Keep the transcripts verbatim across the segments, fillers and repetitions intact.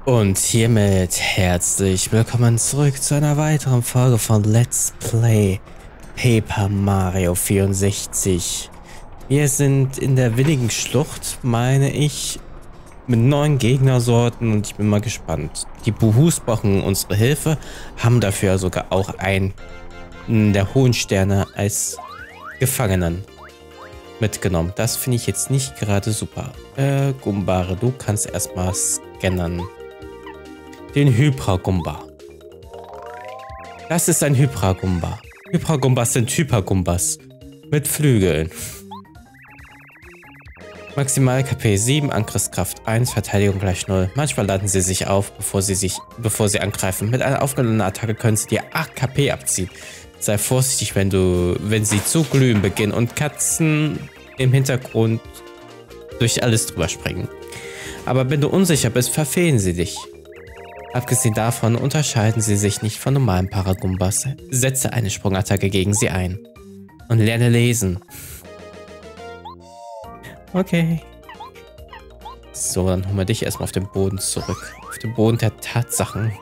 Und hiermit herzlich willkommen zurück zu einer weiteren Folge von Let's Play Paper Mario vierundsechzig. Wir sind in der winnigen Schlucht, meine ich, mit neuen Gegnersorten und ich bin mal gespannt. Die Buhus brauchen unsere Hilfe, haben dafür sogar auch einen der hohen Sterne als Gefangenen mitgenommen. Das finde ich jetzt nicht gerade super. Äh, Gumbare, du kannst erstmal scannen. Den Hypergumba. Das ist ein Hypergumba. Hypergumbas sind Hypergumbas. Mit Flügeln. Maximal K P sieben, Angriffskraft eins, Verteidigung gleich null. Manchmal laden sie sich auf, bevor sie sich, bevor sie angreifen. Mit einer aufgenommenen Attacke können sie dir acht K P abziehen. Sei vorsichtig, wenn du, wenn sie zu glühen beginnen und Katzen im Hintergrund durch alles drüber springen. Aber wenn du unsicher bist, verfehlen sie dich. Abgesehen davon unterscheiden sie sich nicht von normalen Paragumbas. Setze eine Sprungattacke gegen sie ein. Und lerne lesen. Okay. So, dann holen wir dich erstmal auf den Boden zurück. Auf den Boden der Tatsachen.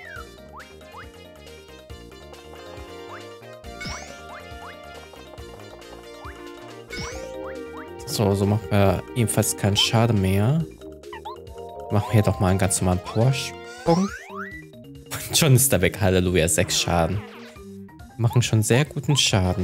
So, so machen wir ebenfalls keinen Schaden mehr. Machen wir hier doch mal einen ganz normalen Powersprung. Und schon ist er weg. Halleluja, sechs Schaden. Machen schon sehr guten Schaden.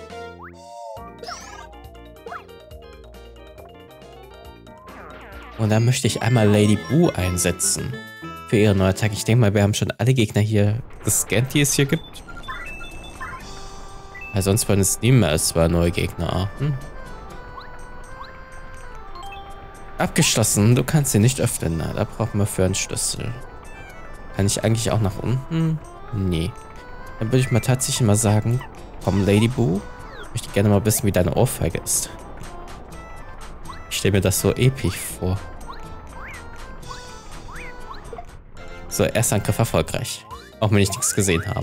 Und dann möchte ich einmal Lady Boo einsetzen. Für ihre neue Attacke. Ich denke mal, wir haben schon alle Gegner hier gescannt, die es hier gibt. Weil sonst waren es nie mehr als zwei neue Gegnerarten. Abgeschlossen. Du kannst sie nicht öffnen. Na, da brauchen wir für einen Schlüssel. Kann ich eigentlich auch nach unten? Nee. Dann würde ich mal tatsächlich mal sagen, komm Lady Boo. Ich möchte gerne mal wissen, wie deine Ohrfeige ist. Ich stelle mir das so episch vor. So, erster Angriff erfolgreich. Auch wenn ich nichts gesehen habe.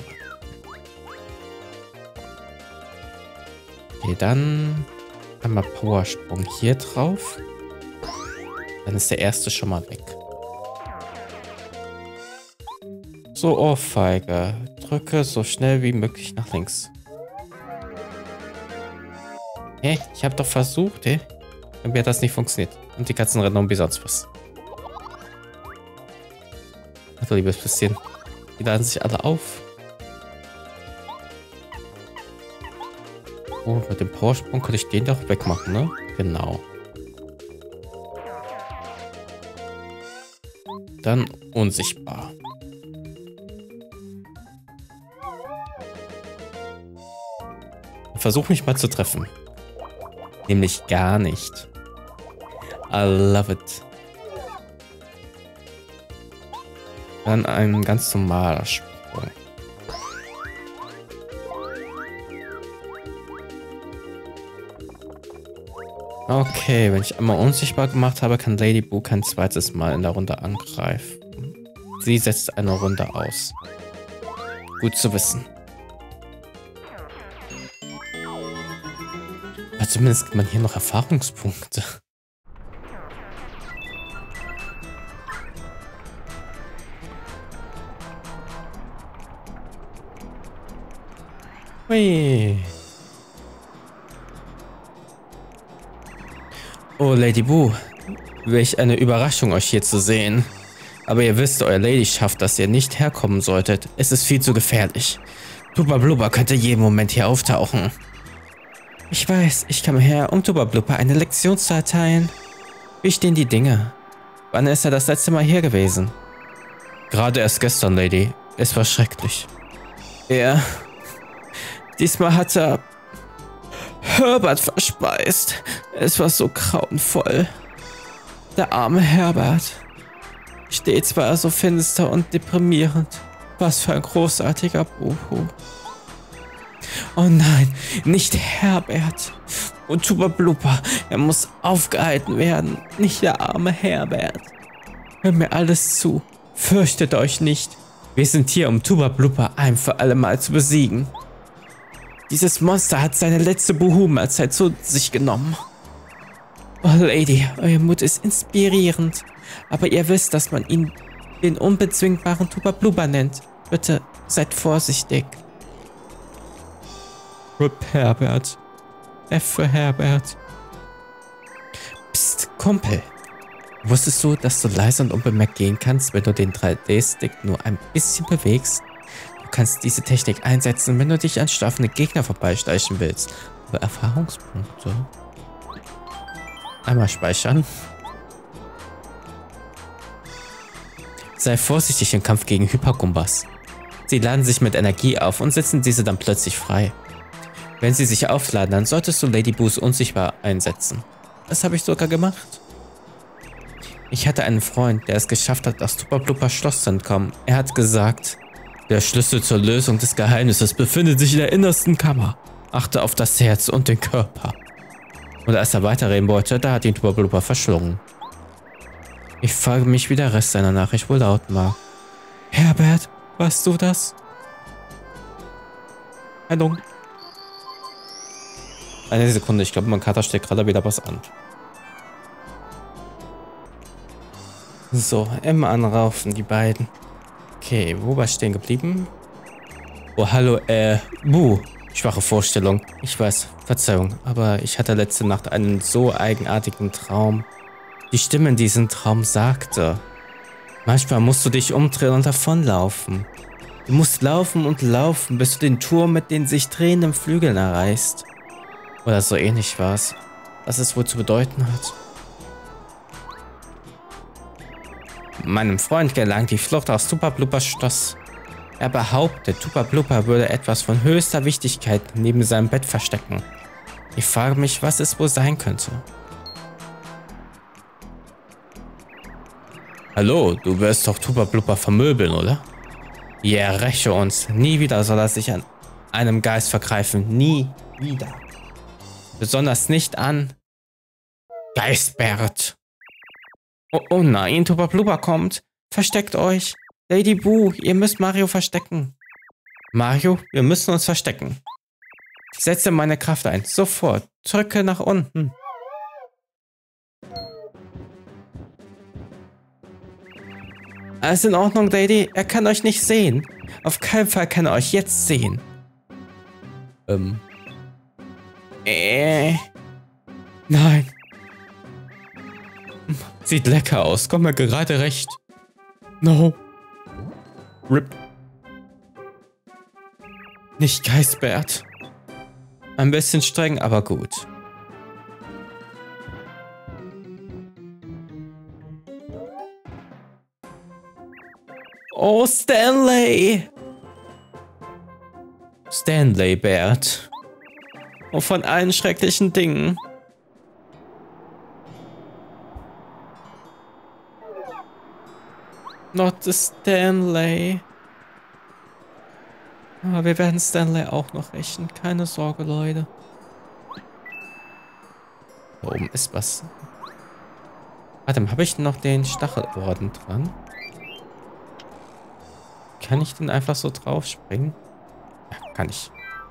Okay, dann einmal Powersprung hier drauf. Dann ist der erste schon mal weg. So, Ohrfeige. Drücke so schnell wie möglich nach links. Hä? Ich habe doch versucht, hä? Irgendwie hat das nicht funktioniert. Und die Katzen rennen um wie sonst was. Ach du liebes bisschen. Die laden sich alle auf. Oh, mit dem Powersprung könnte ich den doch wegmachen, ne? Genau. Dann unsichtbar. Versuch mich mal zu treffen. Nämlich gar nicht. I love it. Dann ein ganz normaler Sprung. Okay, wenn ich einmal unsichtbar gemacht habe, kann Lady Boo kein zweites Mal in der Runde angreifen. Sie setzt eine Runde aus. Gut zu wissen. Aber zumindest gibt man hier noch Erfahrungspunkte. Hui. Oh, Lady Boo. Welch eine Überraschung, euch hier zu sehen. Aber ihr wisst, euer Lady schafft, dass ihr nicht herkommen solltet. Es ist viel zu gefährlich. Tuba Blubber könnte jeden Moment hier auftauchen. Ich weiß, ich kam her, um Tuba Blubber eine Lektion zu erteilen. Wie stehen die Dinge? Wann ist er das letzte Mal hier gewesen? Gerade erst gestern, Lady. Es war schrecklich. Er... Diesmal hat er... Herbert verspeist. Es war so grauenvoll. Der arme Herbert. Stets war er so finster und deprimierend. Was für ein großartiger Buhu. Oh nein, nicht Herbert. Und Tuba Blubber, er muss aufgehalten werden. Nicht der arme Herbert. Hört mir alles zu. Fürchtet euch nicht. Wir sind hier, um Tuba Blubber ein für alle Mal zu besiegen. Dieses Monster hat seine letzte Buhu-Mahlzeit zu sich genommen. Oh Lady, euer Mut ist inspirierend. Aber ihr wisst, dass man ihn den unbezwingbaren Tuba Bluba nennt. Bitte seid vorsichtig. R I P Herbert. F für Herbert. Psst, Kumpel. Wusstest du, dass du leise und unbemerkt gehen kannst, wenn du den drei D-Stick nur ein bisschen bewegst? Du kannst diese Technik einsetzen, wenn du dich an schlafende Gegner vorbeischleichen willst. Für Erfahrungspunkte. Einmal speichern. Sei vorsichtig im Kampf gegen Hypergumbas. Sie laden sich mit Energie auf und setzen diese dann plötzlich frei. Wenn sie sich aufladen, dann solltest du Lady Boos unsichtbar einsetzen. Das habe ich sogar gemacht. Ich hatte einen Freund, der es geschafft hat, aus Tuba Blupas Schloss zu entkommen. Er hat gesagt, der Schlüssel zur Lösung des Geheimnisses befindet sich in der innersten Kammer. Achte auf das Herz und den Körper. Und als er weiterreden wollte, da hat ihn Tuba Blupa verschlungen. Ich frage mich, wie der Rest seiner Nachricht wohl lauten mag. Herbert, weißt du das? Hallo. Eine Sekunde, ich glaube, mein Kater steckt gerade wieder was an. So, immer anraufen, die beiden. Okay, wo war ich stehen geblieben? Oh, hallo, äh, Buh. Schwache Vorstellung. Ich weiß, Verzeihung, aber ich hatte letzte Nacht einen so eigenartigen Traum. Die Stimme in diesem Traum sagte, manchmal musst du dich umdrehen und davonlaufen. Du musst laufen und laufen, bis du den Turm mit den sich drehenden Flügeln erreichst. Oder so ähnlich war es, was es wohl zu bedeuten hat. Meinem Freund gelang die Flucht aus Tuba Blupas Schloss. Er behauptet, Tuba Blupa würde etwas von höchster Wichtigkeit neben seinem Bett verstecken. Ich frage mich, was es wohl sein könnte. Hallo, du wirst doch Tuba Blupa vermöbeln, oder? Ja, räche uns. Nie wieder soll er sich an einem Geist vergreifen. Nie wieder. Besonders nicht an Geistbert. Oh, oh nein, Tuba Blupa kommt. Versteckt euch. Lady Boo, ihr müsst Mario verstecken. Mario, wir müssen uns verstecken. Setze meine Kraft ein. Sofort. Drücke nach unten. Alles in Ordnung, Lady. Er kann euch nicht sehen. Auf keinen Fall kann er euch jetzt sehen. Ähm. Äh. Nein. Sieht lecker aus. Kommt mir gerade recht. No. R I P. Nicht Geistbert. Ein bisschen streng, aber gut. Oh, Stanley! Stanley, Bert. Oh, von allen schrecklichen Dingen. Not the Stanley. Aber wir werden Stanley auch noch rächen. Keine Sorge, Leute. Da oben ist was. Warte, habe ich noch den Stachelorden dran? Kann ich denn einfach so drauf springen? Ja, kann ich.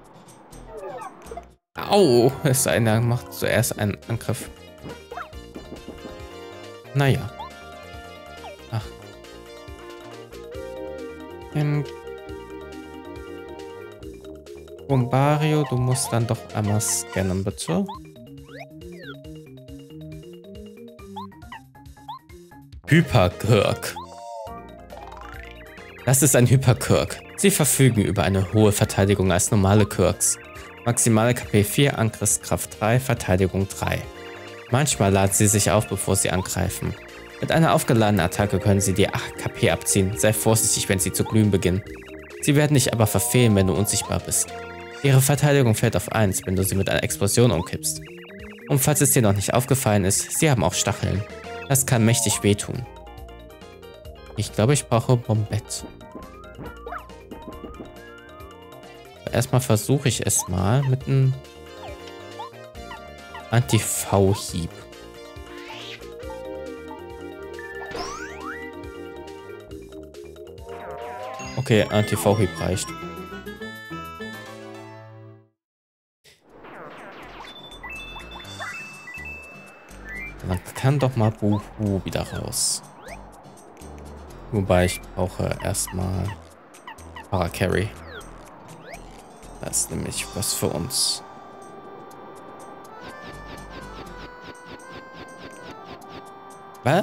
Au! Es sei denn, er macht zuerst einen Angriff. Naja. Ach. Ähm. Bombario, du musst dann doch einmal scannen, bitte. Hyperkirk. Das ist ein Hyperkirk. Sie verfügen über eine hohe Verteidigung als normale Kirks. Maximale K P vier, Angriffskraft drei, Verteidigung drei. Manchmal laden sie sich auf, bevor sie angreifen. Mit einer aufgeladenen Attacke können sie dir acht K P abziehen. Sei vorsichtig, wenn sie zu glühen beginnen. Sie werden dich aber verfehlen, wenn du unsichtbar bist. Ihre Verteidigung fällt auf eins, wenn du sie mit einer Explosion umkippst. Und falls es dir noch nicht aufgefallen ist, sie haben auch Stacheln. Das kann mächtig wehtun. Ich glaube, ich brauche Bombett. Erstmal versuche ich es mal mit einem Anti-V-Hieb. Okay, Anti-V-Hieb reicht. Dann kann doch mal Buhu wieder raus. Wobei ich brauche erstmal Paracarry. Das ist nämlich was für uns. Was?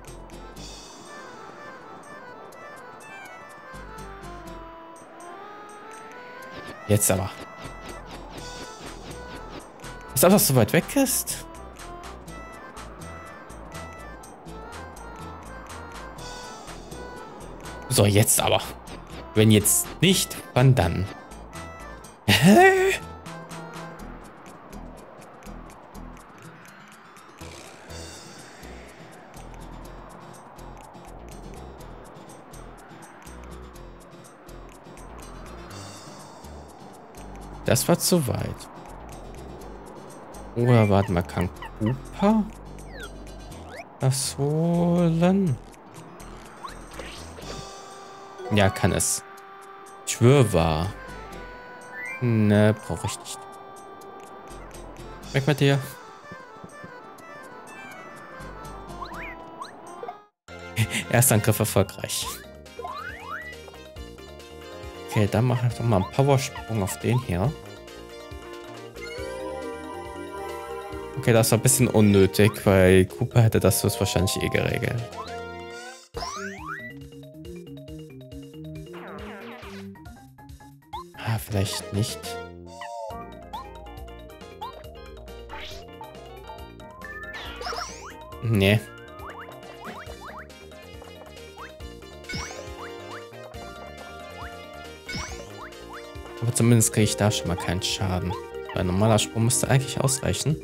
Jetzt aber. Ist aber so weit weg ist. So, jetzt aber. Wenn jetzt nicht, wann dann? Hä? Das war zu weit. Oder warte mal, kann Koopa das holen? Ja, kann es. Ich schwöre wahr. Ne, brauche ich nicht. Weg mit dir. Erstangriff erfolgreich. Okay, dann mache ich doch mal einen Powersprung auf den hier. Okay, das war ein bisschen unnötig, weil Koopa hätte das wahrscheinlich eh geregelt. Ah, vielleicht nicht. Nee. Aber zumindest kriege ich da schon mal keinen Schaden. Ein normaler Sprung müsste eigentlich ausreichen.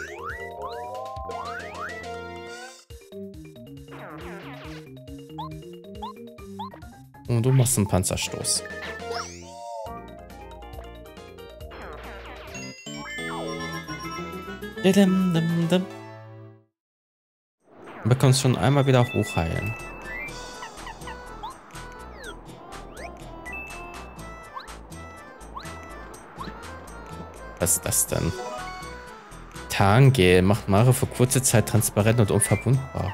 Und du machst einen Panzerstoß. Du bekommst schon einmal wieder hochheilen. Was ist das denn? Tarngel macht Mario für kurze Zeit transparent und unverwundbar.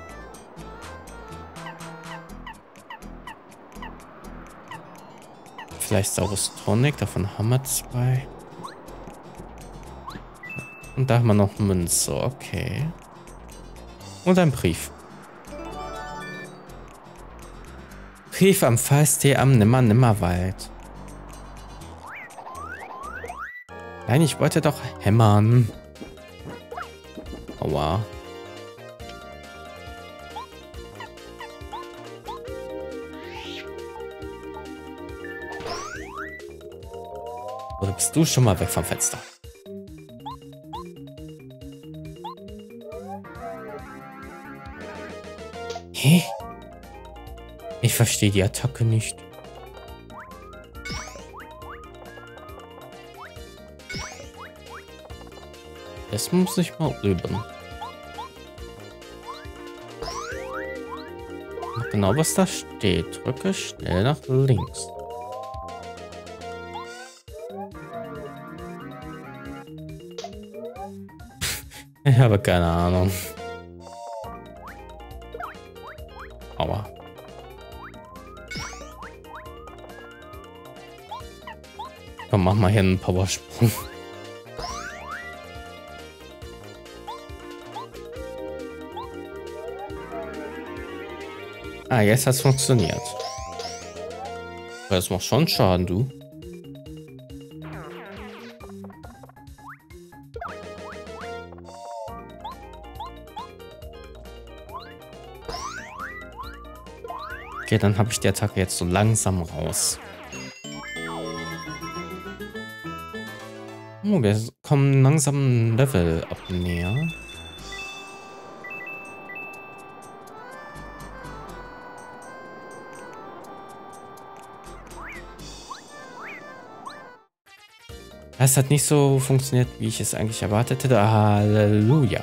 Vielleicht Saurus Tonic, davon haben wir zwei. Und da haben wir noch Münze, okay. Und ein Brief. Brief am Fallstee am Nimmer-Nimmerwald. Nein, ich wollte doch hämmern. Aua. Oder bist du schon mal weg vom Fenster? Hä? Ich verstehe die Attacke nicht. Das muss ich mal üben. Genau, was da steht. Drücke schnell nach links. Ich habe keine Ahnung. Aua. Komm, mach mal hier einen Powersprung. Ah, jetzt hat's funktioniert. Das macht schon Schaden, du. Okay, dann habe ich die Attacke jetzt so langsam raus. Oh, wir kommen langsam ein Level up näher. Es hat nicht so funktioniert, wie ich es eigentlich erwartet hätte. Halleluja.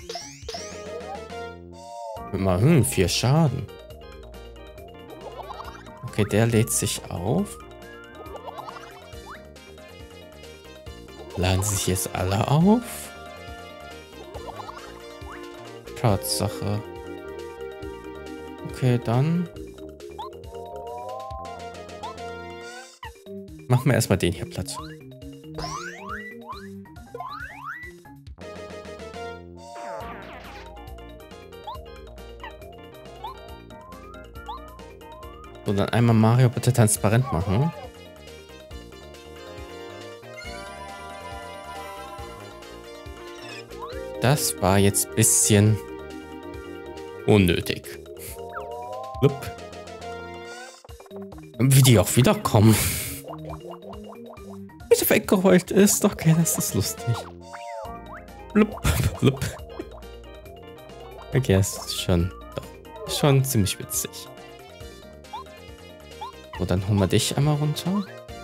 Immerhin vier Schaden. Okay, der lädt sich auf. Laden sich jetzt alle auf? Tatsache. Okay, dann machen wir erstmal den hier Platz. So, dann einmal Mario bitte transparent machen. Das war jetzt ein bisschen unnötig. Blub. Wie die auch wiederkommen. Wie der weggerollt ist. Okay, das ist lustig. Blub, blub. Okay, das ist schon, doch, schon ziemlich witzig. So, dann holen wir dich einmal runter.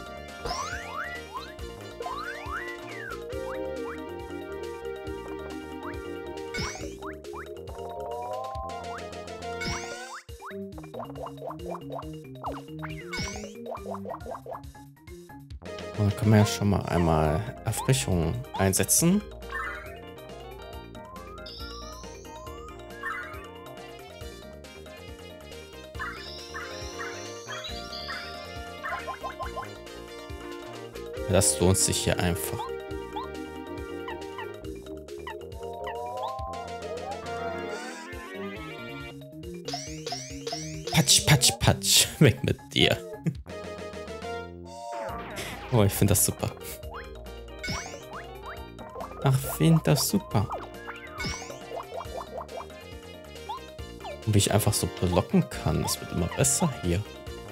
Und dann können wir ja schon mal einmal Erfrischung einsetzen. Das lohnt sich hier einfach. Patsch, patsch, patsch. Weg mit dir. Oh, ich finde das super. Ach, finde das super. Und wie ich einfach so blocken kann. Das wird immer besser hier.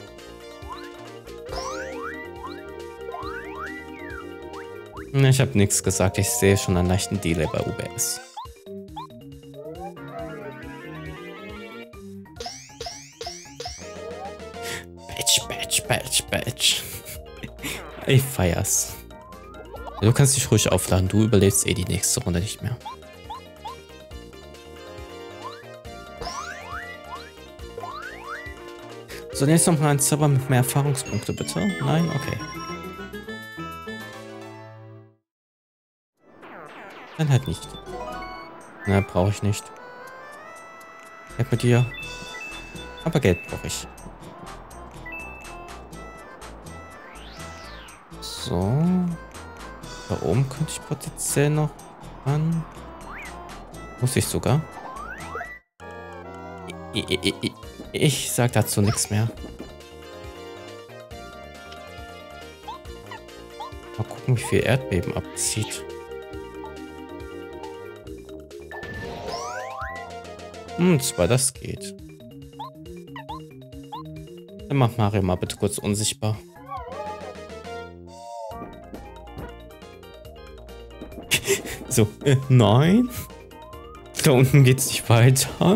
Ich habe nichts gesagt. Ich sehe schon einen leichten Delay bei O B S. Batch, Batch, Batch, Batch. Ich feier's. Du kannst dich ruhig aufladen. Du überlebst eh die nächste Runde nicht mehr. So, jetzt noch mal ein Server mit mehr Erfahrungspunkte, bitte. Nein? Okay. Dann halt nicht. Na, brauche ich nicht. Geld mit dir. Aber Geld brauche ich. So. Da oben könnte ich potenziell noch an. Muss ich sogar. Ich, ich, ich, ich sag dazu nichts mehr. Mal gucken, wie viel Erdbeben abzieht. Hm, zwar das geht. Dann mach Mario mal bitte kurz unsichtbar. So, äh, nein. Da unten geht's nicht weiter.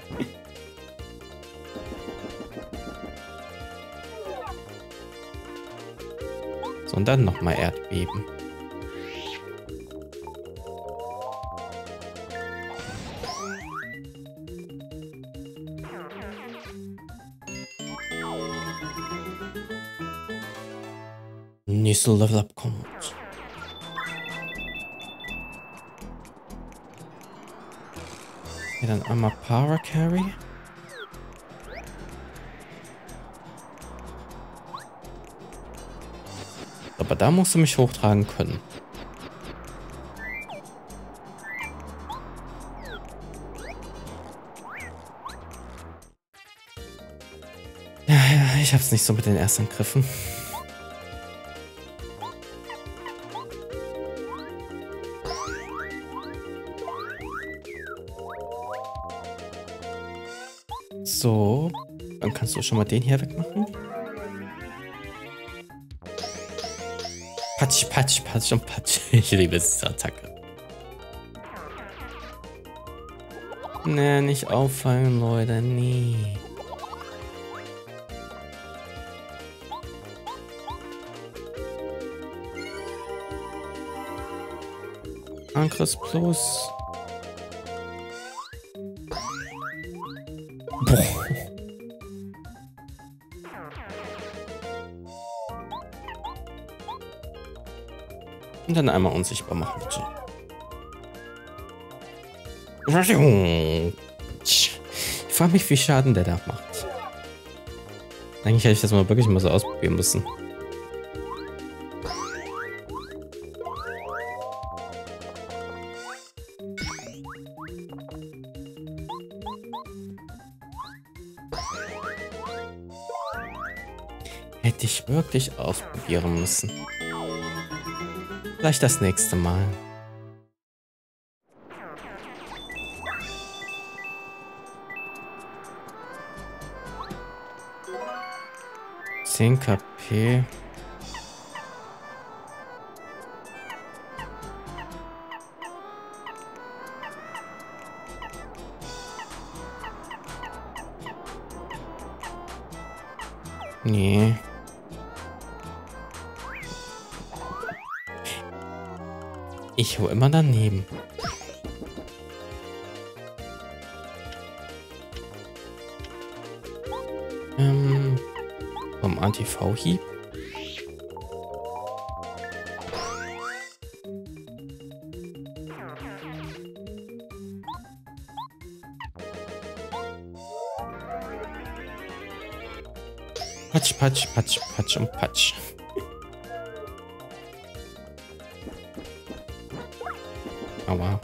So, und dann nochmal Erdbeben. Nächste Level Up kommt. Hier dann einmal Power Carry. Aber da musst du mich hochtragen können. Ja, ja, ich hab's nicht so mit den Erstangriffen. So, dann kannst du schon mal den hier wegmachen. Patsch, patsch, patsch und patsch. Ich liebe diese Attacke. Nee, nicht auffallen, Leute, nie. Angriff plus. Boah. Und dann einmal unsichtbar machen, bitte. Ich frage mich, wie Schaden der da macht. Eigentlich hätte ich das mal wirklich mal so ausprobieren müssen. Hätte ich wirklich ausprobieren müssen. Vielleicht das nächste Mal. zehn KP. Nee. Ich hole immer daneben. Ähm, vom Anti-V-Hieb. Patsch, patsch, patsch, patsch und patsch. Aua.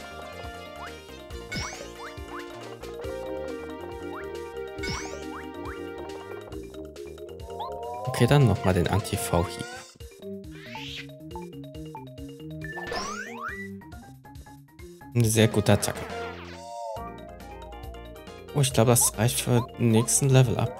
Okay, dann nochmal den Anti-V-Hieb. Eine sehr gute Attacke. Oh, ich glaube, das reicht für den nächsten Level ab.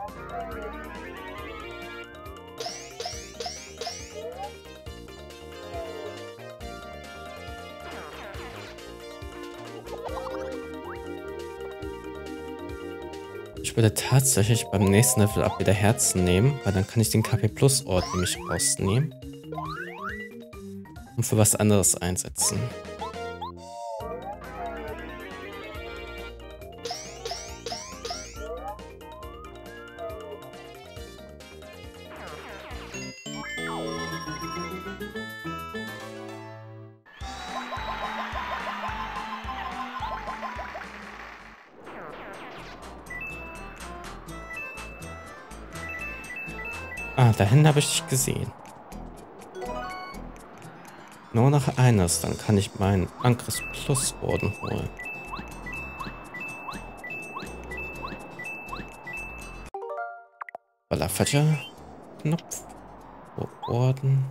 Ich würde tatsächlich beim nächsten Level ab wieder Herzen nehmen, weil dann kann ich den K P Plus Ort nämlich rausnehmen und für was anderes einsetzen. Ah, dahin habe ich dich gesehen. Nur noch eines, dann kann ich meinen Angriffs Plus Orden holen. Ballerfächer. Knopf. Orden.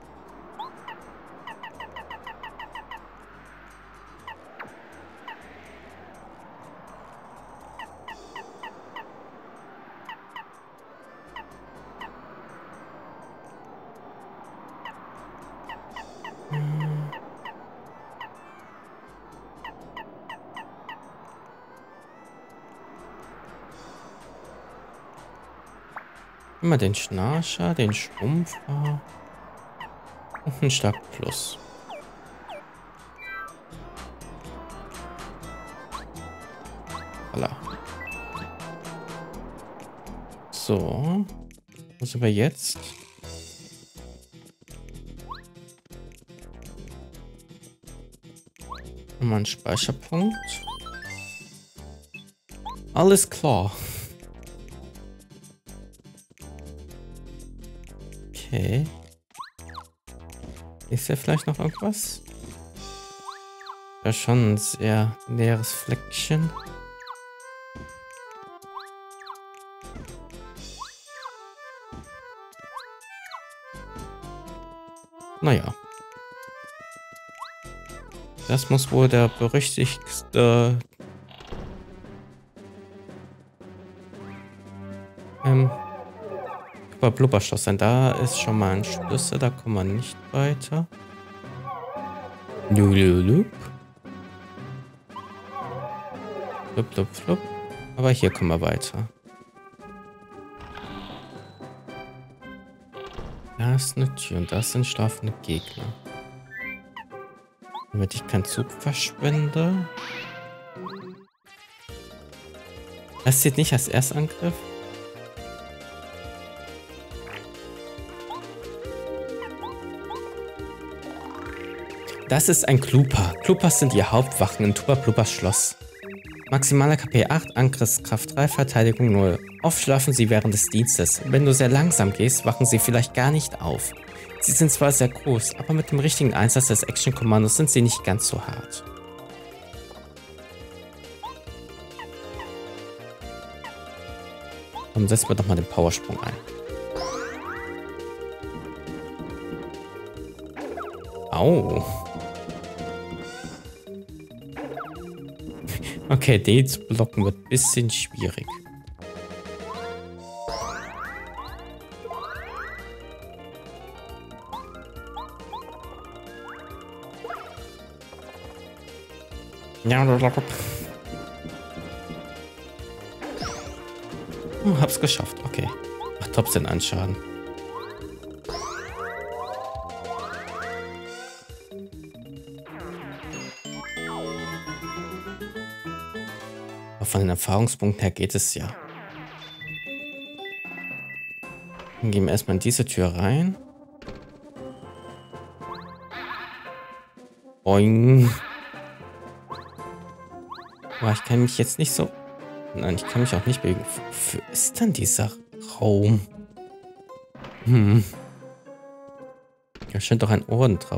Immer den Schnarcher, den Schrumpfer und einen Schlag Plus. Voilà. So. Was sind wir jetzt? Nochmal ein Speicherpunkt. Alles klar. Okay. Ist ja vielleicht noch irgendwas? Ja, schon ein sehr leeres Fleckchen. Naja. Das muss wohl der berüchtigste ähm, Blubberschloss sein. Da ist schon mal ein Schlüssel, da kommen wir nicht weiter. Lululup. Flup, flup, flup. Aber hier kommen wir weiter. Da ist eine Tür und da sind schlafende Gegner. Damit ich keinen Zug verschwende. Das zählt nicht als Erstangriff. Das ist ein Klooper. Kloopers sind die Hauptwachen in Tuba Blubers Schloss. Maximaler K P acht, Angriffskraft drei, Verteidigung null. Oft schlafen sie während des Dienstes. Wenn du sehr langsam gehst, wachen sie vielleicht gar nicht auf. Sie sind zwar sehr groß, aber mit dem richtigen Einsatz des Action-Kommandos sind sie nicht ganz so hart. Und setzen wir doch mal den Powersprung ein. Au. Okay, den zu blocken wird ein bisschen schwierig. Ja, hm, hab's geschafft, okay. Macht trotzdem einen Schaden. Aber von den Erfahrungspunkten her geht es ja. Dann gehen wir erstmal in diese Tür rein. Boing. Aber ich kann mich jetzt nicht so... Nein, ich kann mich auch nicht bewegen. Wofür ist denn dieser Raum? Hm. Da scheint doch ein Orden drauf.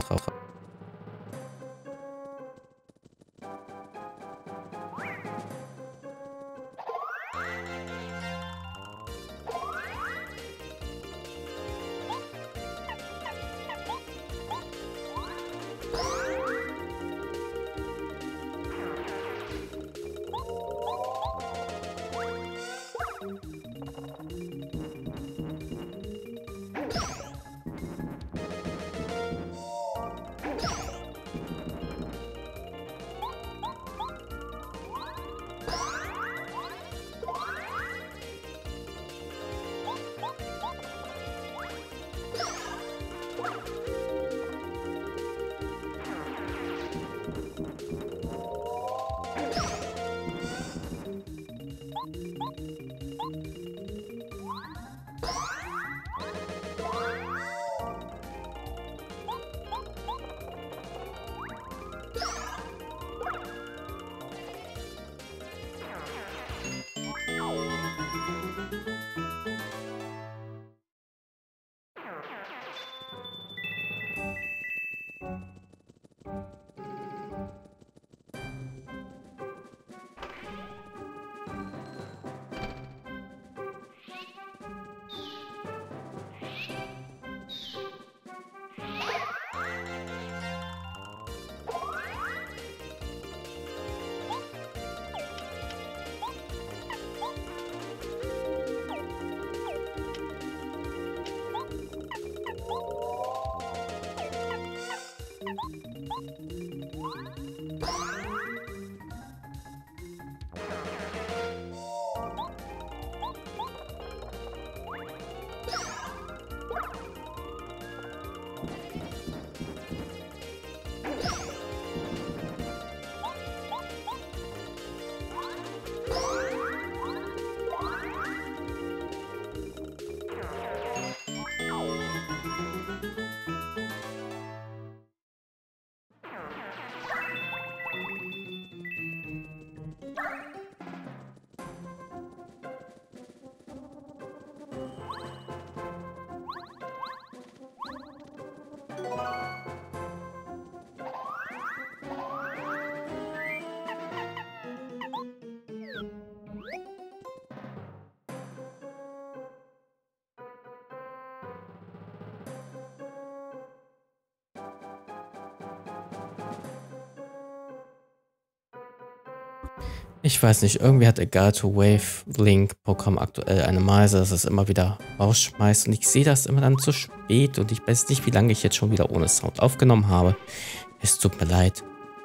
Ich weiß nicht, irgendwie hat Elgato Wave Link Programm aktuell eine Meise, dass es immer wieder rausschmeißt und ich sehe das immer dann zu spät und ich weiß nicht, wie lange ich jetzt schon wieder ohne Sound aufgenommen habe. Es tut mir leid.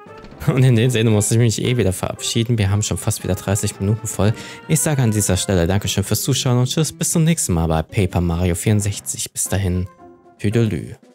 Und in dem Sinne muss ich mich eh wieder verabschieden. Wir haben schon fast wieder dreißig Minuten voll. Ich sage an dieser Stelle Dankeschön fürs Zuschauen und tschüss, bis zum nächsten Mal bei Paper Mario vierundsechzig. Bis dahin, Tüdelü.